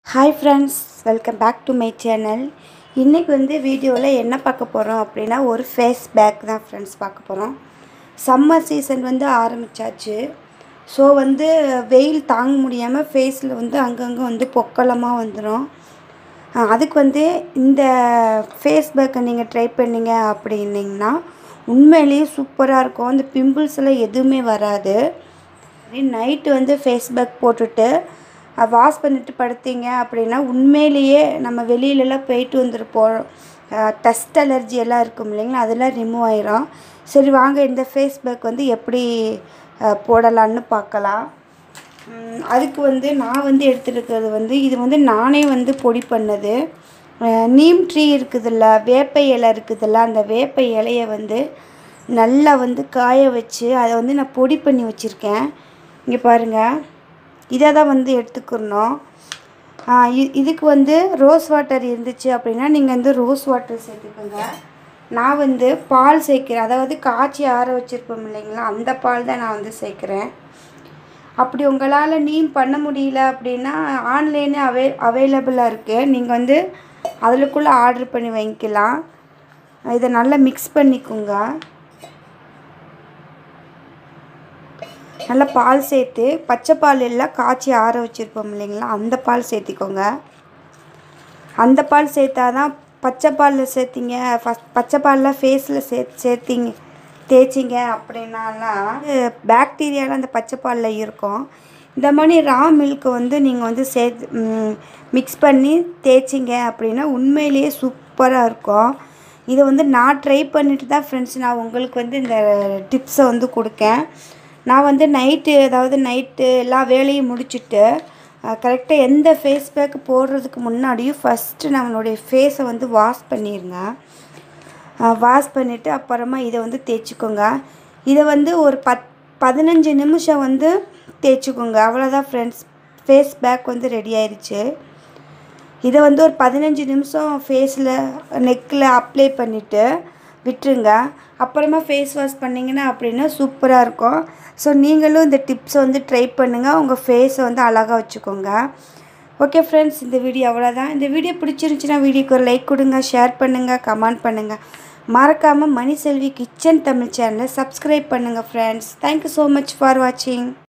Hi friends, welcome back to my channel. இன்னைக்கு வந்து வீடியோல என்ன பார்க்க போறோம் அப்படினா ஒரு ஃபேஸ் பேக் தான் फ्रेंड्स பார்க்க போறோம். சம்மர் சீசன் வந்து ஆரம்பிச்சாச்சு. சோ வந்து வெயில் தாங்க முடியாம ஃபேஸ்ல வந்து அங்கங்க வந்து பொக்களமா வந்துரும். அதுக்கு வந்து இந்த ஃபேஸ் பேக்கை நீங்க ட்ரை பண்ணீங்க அப்படினீங்கன்னா உண்மையிலேயே சூப்பரா இருக்கும். அந்த பிம்பிள்ஸ் எல்லாம் எதுவுமே வராது. நைட் வந்து ஃபேஸ் பேக் போட்டுட்டு வாஷ் பண்ணிட்டு படுத்தீங்க அப்படினா உண்மையிலேயே நம்ம வெளியில எல்லாம் போயிட்டு வந்திருப்போம். டஸ்ட் அலர்ஜி எல்லாம் இருக்கும் இல்லைங்களா, அதெல்லாம் ரிமூவ் ஆயிரும். சரி வாங்க இந்த ஃபேஸ் பேக் வந்து எப்படி போடலாம்னு பார்க்கலாம். அதுக்கு வந்து நான் வந்து எடுத்துருக்கிறது வந்து இது வந்து நானே வந்து பொடி பண்ணது. நீம் ட்ரீ இருக்குதுல்ல, வேப்ப இலை இருக்குதுல்ல, அந்த வேப்ப இலையை வந்து நல்லா வந்து காய வச்சு அதை வந்து நான் பொடி பண்ணி வச்சுருக்கேன். இங்கே பாருங்கள், இதை தான் வந்து எடுத்துக்கணும். இதுக்கு வந்து ரோஸ் வாட்டர் இருந்துச்சு அப்படின்னா நீங்கள் வந்து ரோஸ் வாட்டர் சேர்த்துக்கோங்க. நான் வந்து பால் சேர்க்குறேன், அதாவது காய்ச்சி ஆற வச்சுருப்போம் இல்லைங்களா, அந்த பால் தான் நான் வந்து சேர்க்குறேன். அப்படி உங்களால் நீம் பண்ண முடியல அப்படின்னா ஆன்லைனே அவைலபிளாக இருக்குது. நீங்கள் வந்து அதுக்குள்ளே ஆர்டர் பண்ணி வாங்கிக்கலாம். இதை நல்லா மிக்ஸ் பண்ணிக்கோங்க. நல்லா பால் சேர்த்து, பச்சை பால் எல்லாம் காய்ச்சி ஆற வச்சுருப்போம் இல்லைங்களா, அந்த பால் சேர்த்திக்கோங்க. அந்த பால் சேர்த்தா தான் பச்சை பாலில் சேர்த்திங்க, பச்சை பாலில் ஃபேஸில் தேய்ச்சிங்க அப்படின்னாலாம் பாக்டீரியாலாம் அந்த பச்சை பாலில் இருக்கும். இந்த மாதிரி ரா மில்க்கு வந்து நீங்கள் வந்து மிக்ஸ் பண்ணி தேய்ச்சிங்க அப்படின்னா உண்மையிலேயே சூப்பராக இருக்கும். இதை வந்து நான் ட்ரை பண்ணிட்டு தான் ஃப்ரெண்ட்ஸ் நான் உங்களுக்கு வந்து இந்த டிப்ஸை வந்து கொடுக்கேன். நான் வந்து நைட்டு எல்லா வேலையும் முடிச்சுட்டு கரெக்டாக எந்த ஃபேஸ் பேக் போடுறதுக்கு முன்னாடியும் ஃபஸ்ட்டு நம்மளுடைய ஃபேஸை வந்து வாஷ் பண்ணிடுங்க. வாஷ் பண்ணிவிட்டு அப்புறமா இதை வந்து தேய்ச்சிக்கோங்க. இதை வந்து ஒரு 15 நிமிஷம் வந்து தேய்ச்சிக்கோங்க. அவ்வளோதான் ஃப்ரெண்ட்ஸ், ஃபேஸ் பேக் வந்து ரெடி ஆயிடுச்சு. இதை வந்து ஒரு 15 நிமிஷம் ஃபேஸில் நெக்கில் அப்ளை பண்ணிவிட்டு விட்டுருங்க. அப்புறமா ஃபேஸ் வாஷ் பண்ணிங்கன்னா அப்படின்னா சூப்பராக இருக்கும். ஸோ நீங்களும் இந்த டிப்ஸை வந்து ட்ரை பண்ணுங்கள், உங்கள் ஃபேஸை வந்து அழகாக வச்சுக்கோங்க. ஓகே ஃப்ரெண்ட்ஸ், இந்த வீடியோ அவ்வளோதான். இந்த வீடியோ பிடிச்சிருந்துச்சின்னா வீடியோக்கு ஒரு லைக் கொடுங்க, ஷேர் பண்ணுங்கள், கமெண்ட் பண்ணுங்கள். மறக்காமல் மணி செல்வி கிச்சன் தமிழ் சேனலை சப்ஸ்கிரைப் பண்ணுங்கள் friends. Thank you so much for வாட்சிங்.